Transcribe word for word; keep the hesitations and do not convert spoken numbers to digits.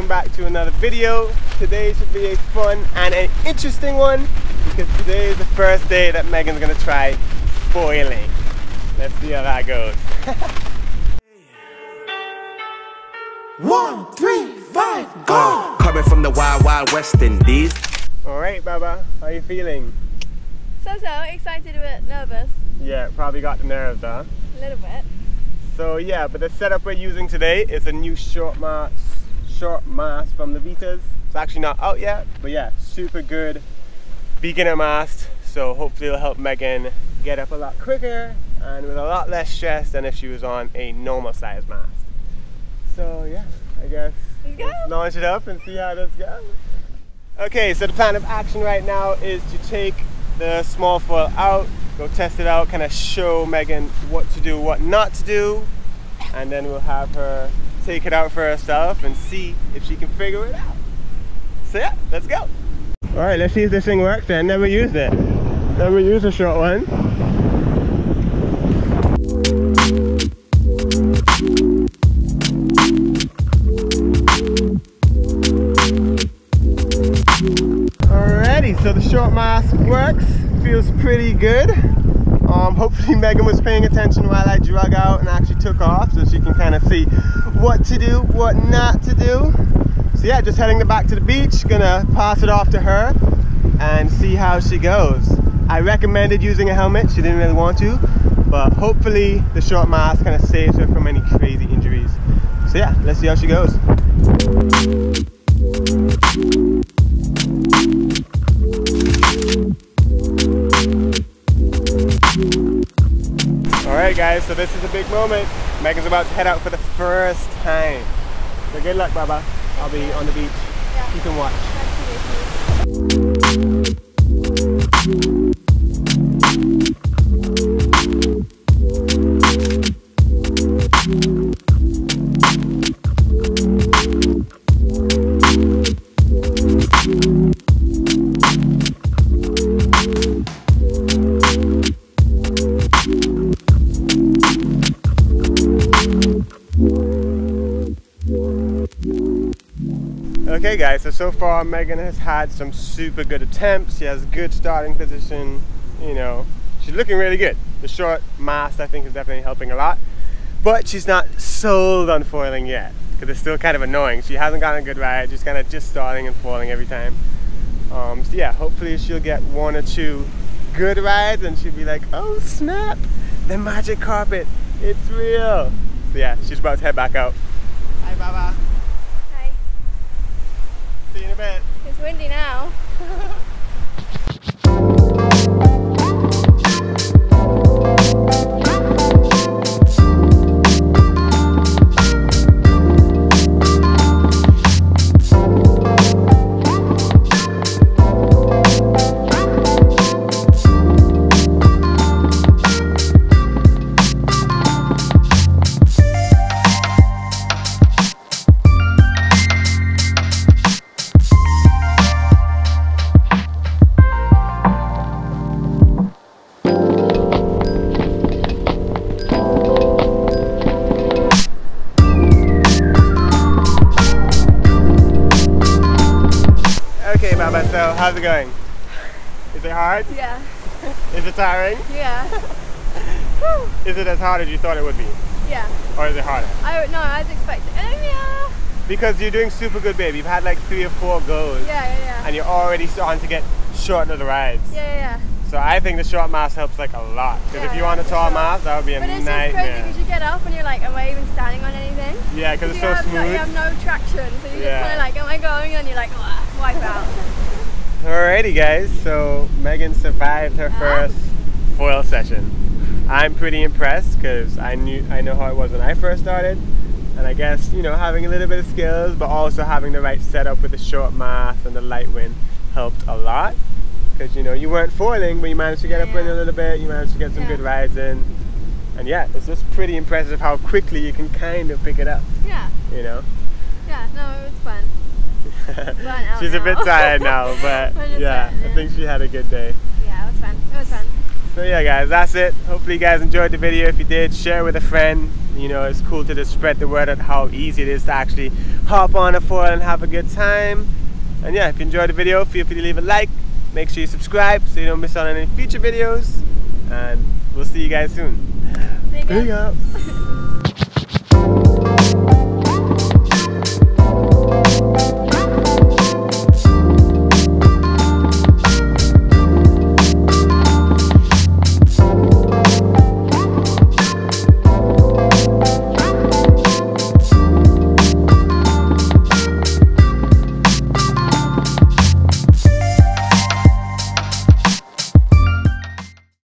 welcome back to another video. Today should be a fun and an interesting one because today is the first day that Megan's gonna try foiling. Let's see how that goes. One, three, five, go! Coming from the wild, wild West Indies. Alright, Baba, how are you feeling? So-so, excited, a bit nervous. Yeah, probably got the nerves, huh? A little bit. So yeah, but the setup we're using today is a new short mast, short mast from the Vitas. It's actually not out yet, but yeah, super good beginner mast. So hopefully it'll help Megan get up a lot quicker and with a lot less stress than if she was on a normal size mast. So yeah, I guess let's, go. let's launch it up and see how this goes. Okay, so the plan of action right now is to take the small foil out, go test it out, kind of show Megan what to do, what not to do, and then we'll have her take it out for herself and see if she can figure it out. So yeah, let's go. All right, let's see if this thing works then. Never used it. Never used a short one. Alrighty, so the short mast works. Feels pretty good. Um, hopefully Megan was paying attention while I drug out and actually took off so she can kind of see what to do, what not to do. So yeah, just heading back to the beach, gonna pass it off to her and see how she goes. I recommended using a helmet, she didn't really want to, but hopefully the short mast kind of saves her from any crazy injuries. So yeah, let's see how she goes. Alright guys, so this is a big moment. Megan's about to head out for the first time. So good luck, Baba. I'll be on the beach. Yeah. You can watch. Okay guys, so so far Megan has had some super good attempts. She has good starting position, you know, she's looking really good. The short mast I think is definitely helping a lot, but she's not sold on foiling yet because it's still kind of annoying. She hasn't gotten a good ride, she's kind of just starting and foiling every time. Um, so yeah, hopefully she'll get one or two good rides and she'll be like, oh snap, the magic carpet, it's real. So yeah, she's about to head back out. Hi Baba. See you in a bit. It's windy now. Okay, Baba, so how's it going? Is it hard? Yeah. Is it tiring? Yeah. Is it as hard as you thought it would be? Yeah. Or is it harder? I don't know, I was expecting. Oh, yeah. Because you're doing super good, babe. You've had like three or four goes. Yeah, yeah, yeah. And you're already starting to get short of the rides. Yeah, yeah, yeah. So I think the short mast helps like a lot. Because yeah, if you want a tall sure. mast, that would be a but nightmare. But it's just crazy because you get up and you're like, am I even standing on anything? Yeah, because it's so have, smooth. No, you have no traction, so you're yeah. just kind of like, am I going? And you're like, wipe out. Alrighty guys, so Megan survived her yeah. first foil session. I'm pretty impressed because I knew I know how it was when I first started, and I guess, you know, having a little bit of skills but also having the right setup with the short mast and the light wind helped a lot. Because, you know, you weren't foiling, but you managed to get yeah, up yeah. in a little bit, you managed to get some yeah. good rides in. And yeah, it's just pretty impressive how quickly you can kind of pick it up. Yeah. You know? Yeah, no, it was fun. She's now. a bit tired now, but yeah, yeah, I think she had a good day. Yeah, it was fun. It was fun. So yeah guys, that's it. Hopefully you guys enjoyed the video. If you did, share with a friend. You know, it's cool to just spread the word of how easy it is to actually hop on a foil and have a good time. And yeah, if you enjoyed the video, feel free to leave a like. Make sure you subscribe so you don't miss out on any future videos. And we'll see you guys soon. Big Big up. ups.